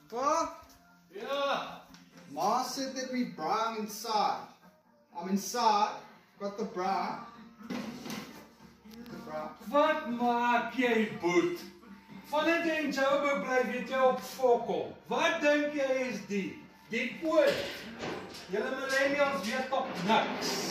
Pa? Ja. Ma said that we bra inside. I'm inside. Got the bra. The bra. Wat maak jy, Boet? Vandat jy in Joburg bly, weet jy op fokol. Wat dink jy is die? Die oor. Julle millennials weet op niks.